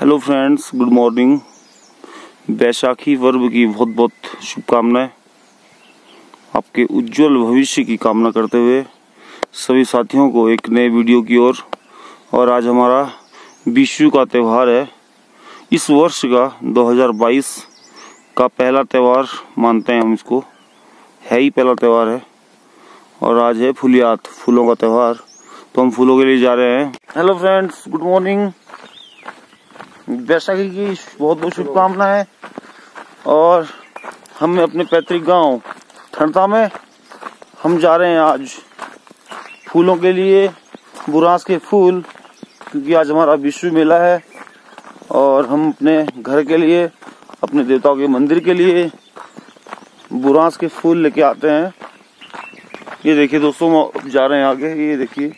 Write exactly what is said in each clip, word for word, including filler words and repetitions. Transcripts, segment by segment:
Hello friends, good morning. Baisakhi पर्व की बहुत बहुत शुभकामनाएं। आपके उज्जवल भविष्य की कामना करते हुए सभी साथियों को एक नए वीडियो की ओर। और, और आज हमारा विशु का त्यौहार है। इस वर्ष का दो हज़ार बाईस का पहला त्यौहार मानते हैं हम इसको, है ही पहला त्यौहार है। और आज है फुलियात, फूलों का त्यौहार, तो हम फूलों के लिए जा रहे हैं। Hello friends, good morning. Baisakhi की बहुत बहुत शुभकामनाएं। और हम अपने पैतृक गांव ठंडता में हम जा रहे हैं आज फूलों के लिए, बुरांस के फूल, क्योंकि आज हमारा विशु मेला है। और हम अपने घर के लिए, अपने देवताओं के मंदिर के लिए बुरांस के फूल लेके आते हैं। ये देखिए दोस्तों, जा रहे हैं आगे। ये देखिए,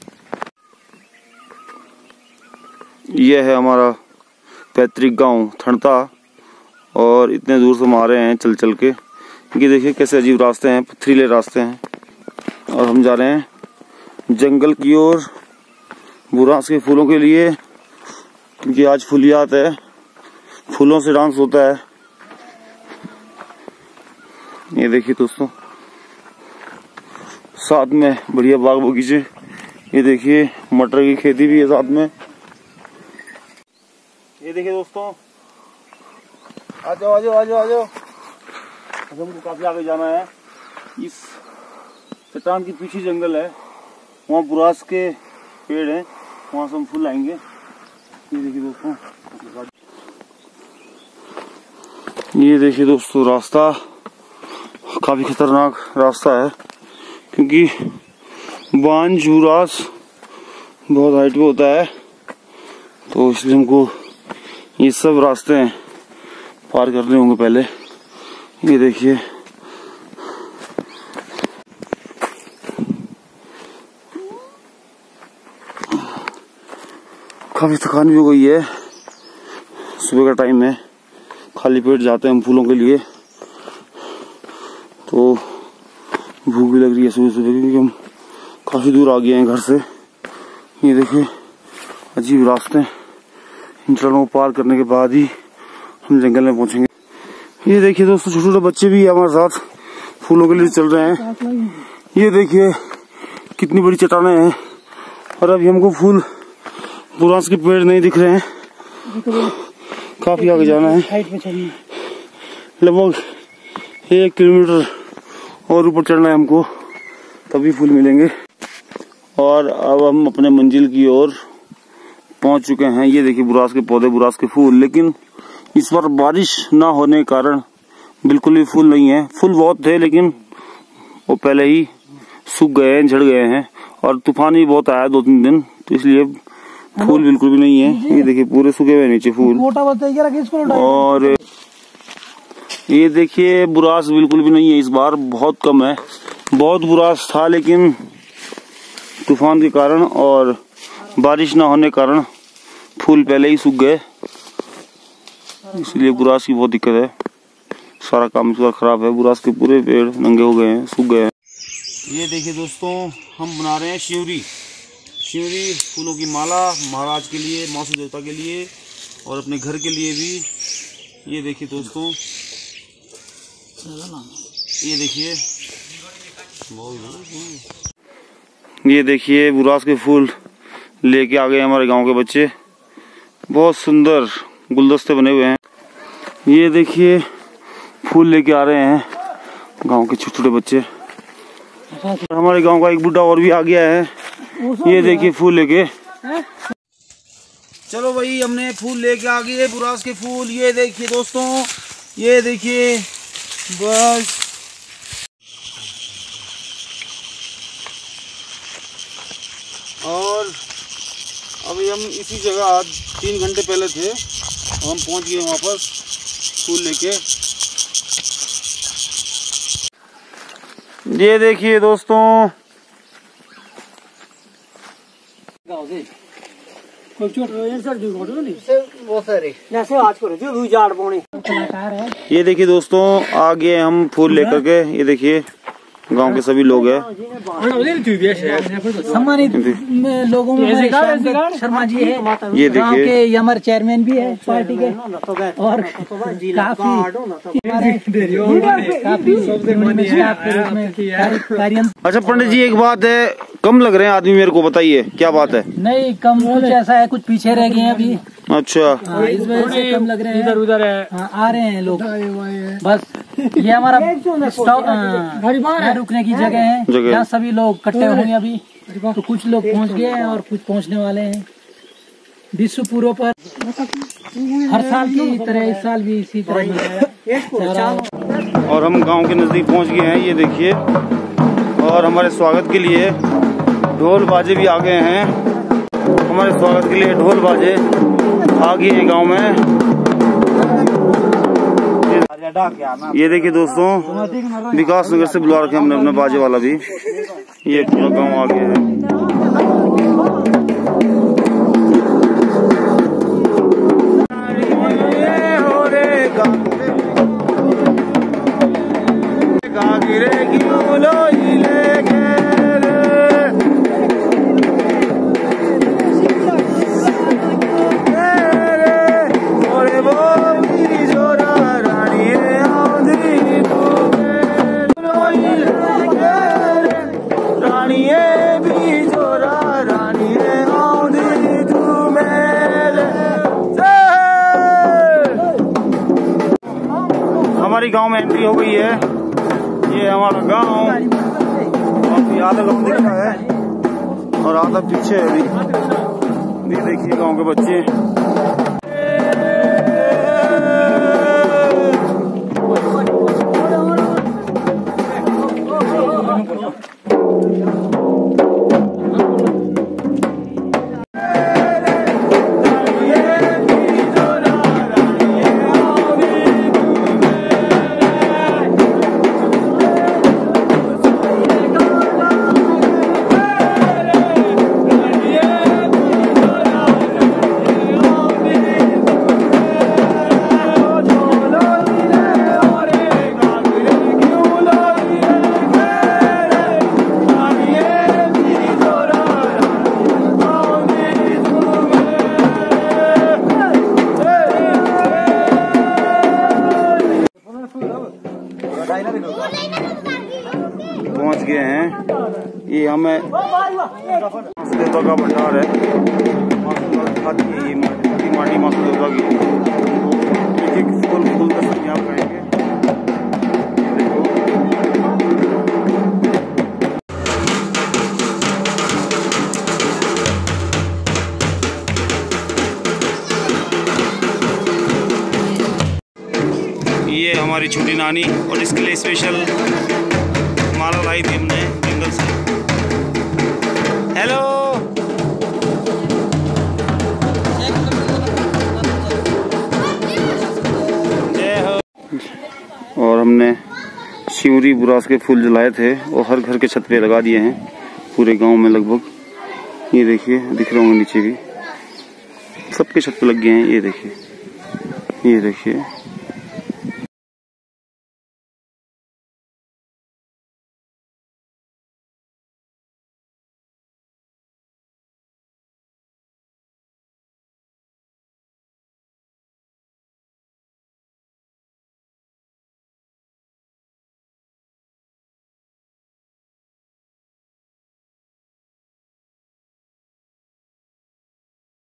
ये है हमारा पैतृक गांव ठंडता। और इतने दूर से हम आ रहे हैं चल चल के। ये देखिए कैसे अजीब रास्ते हैं, पथरीले रास्ते हैं। और हम जा रहे हैं जंगल की ओर बुरांस के फूलों के लिए, क्योंकि आज फुलियात है, फूलों से डांस होता है। ये देखिए दोस्तों, साथ में बढ़िया बाग बगीचे। ये देखिए मटर की खेती भी है साथ में। ये देखिए दोस्तों, आ जाओ आ जाओ आ जाओ आ जाओ। हमको काफी आगे जाना है। इस चट्टान के पीछे जंगल है, वहाँ बुरांस के पेड़ हैं, वहाँ से हम फूल लाएंगे। ये देखिए दोस्तों, ये देखिए दोस्तों, रास्ता काफी खतरनाक रास्ता है, क्योंकि बांझ बुरांस बहुत हाइट पे होता है, तो इसलिए हमको ये सब रास्ते पार करने होंगे पहले। ये देखिए, काफी थकान भी हो गई है। सुबह का टाइम है, खाली पेट जाते हैं हम फूलों के लिए, तो भूख भी लग रही है सुबह सुबह, क्योंकि हम काफी दूर आ गए हैं घर से। ये देखिए अजीब रास्ते, इन चरणों को पार करने के बाद ही हम जंगल में पहुंचेंगे। ये देखिए दोस्तों, छोटे छोटे बच्चे भी हमारे साथ फूलों के लिए चल रहे हैं। ये देखिए कितनी बड़ी चट्टानें हैं, और अभी हमको फूल बुरांस के पेड़ नहीं दिख रहे हैं। काफी आगे जाना है, लगभग एक किलोमीटर और ऊपर चढ़ना है हमको, तभी फूल मिलेंगे। और अब हम अपने मंजिल की ओर पहुंच चुके हैं। ये देखिए बुरांस के पौधे, बुरांस के फूल। लेकिन इस बार बारिश ना होने के कारण बिल्कुल भी फूल नहीं है। फूल बहुत थे, लेकिन वो पहले ही सूख गए हैं, झड़ गए हैं। और तूफान भी बहुत आया दो तीन दिन, तो इसलिए फूल बिल्कुल भी नहीं है। ये देखिए पूरे सूखे हुए नीचे फूल। और ये देखिए बुरांस बिल्कुल भी नहीं है, इस बार बहुत कम है। बहुत बुरांस था, लेकिन तूफान के कारण और बारिश ना होने के कारण फूल पहले ही सूख गए, इसलिए बुरांस की बहुत दिक्कत है। सारा काम इस बार खराब है। बुरांस के पूरे पेड़ नंगे हो गए हैं, सूख गए हैं। ये देखिए दोस्तों, हम बना रहे हैं शिवरी। शिवरी फूलों की माला, महाराज के लिए, मौसू देवता के लिए, और अपने घर के लिए भी। ये देखिए दोस्तों, ये देखिए, ये देखिए बुरांस के फूल लेके आ गए हमारे गांव के बच्चे। बहुत सुंदर गुलदस्ते बने हुए हैं। ये देखिए फूल लेके आ रहे हैं गांव के छोटे छोटे बच्चे। हमारे गांव का एक बुढ़ा और भी आ गया है। ये देखिए फूल लेके। चलो भाई, हमने फूल लेके आ गए, बुरांस के फूल। ये देखिए दोस्तों, ये देखिए, बस और अभी हम इसी जगह तीन घंटे पहले थे, हम पहुंच गए वहाँ पर फूल लेके। ये देखिए दोस्तों, ये देखिए दोस्तों, आ गए हम फूल लेकर के। ये देखिए गांव के सभी लोग हैं। सम्मानित लोगों में शर्मा जी है, ये गांव देखिए के हमारे चेयरमैन भी है पार्टी के, और काफी काफी। अच्छा पंडित जी, एक बात है, कम लग रहे हैं आदमी, मेरे को बताइए क्या बात है? नहीं कम, कुछ ऐसा है, कुछ पीछे रह गए हैं अभी। अच्छा, हाँ, इस वजह से कम लग रहे हैं, इधर उधर है। हाँ, आ रहे हैं लोग, बस ये हमारा रुकने की जगह है, जहाँ सभी लोग इकट्ठे होंगे अभी। तो कुछ लोग पहुँच गए हैं और कुछ पहुँचने वाले हैं। विश्व पूर्व पर हर साल की तरह इस साल भी इसी तरह। और हम गांव के नजदीक पहुंच गए हैं, ये देखिए। और हमारे स्वागत के लिए ढोल बाजे भी आ गए हैं। हमारे स्वागत के लिए ढोल बाजे आ गए हैं गांव में। ये देखिए दोस्तों, विकास नगर से बुला रखे हमने अपने बाजे वाला भी। ये पूरा गांव आ गया है। हमारी गांव में एंट्री हो गई है। ये हमारा गांव, काफी आधा गांव दिख रहा है और आधा पीछे है अभी। ये देखिए गांव के बच्चे। पहुंच गए हैं। ये हमें देवता का भंडार है, ये माटी माता देवता की। एक फूल फूल का संज्ञान करेंगे। ये हमारी छोटी नानी, और इसके लिए स्पेशल माला लाई थी हमने जंगल से। हेलो, जय हो। और हमने शिवरी बुरास के फूल जलाए थे और हर घर के छत पे लगा दिए हैं, पूरे गांव में लगभग। ये देखिए, दिख रहे होंगे नीचे भी, सबके छत पे लग गए हैं। ये देखिए, ये देखिए।